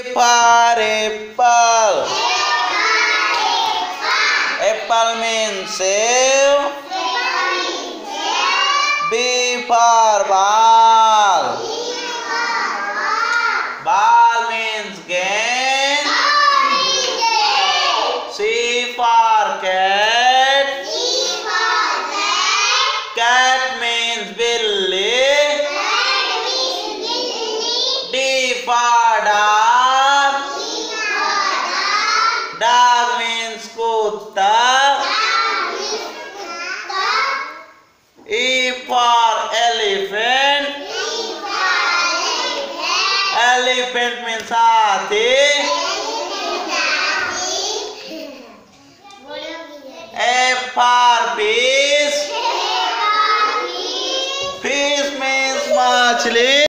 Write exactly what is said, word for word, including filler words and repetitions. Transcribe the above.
for apple. Apple means save. B for ball. Ball means gain. C for cat. Cat means Billy. D for dog. Dog means kutta. E for elephant. Elephant means hathi. F for fish. Fish means machli.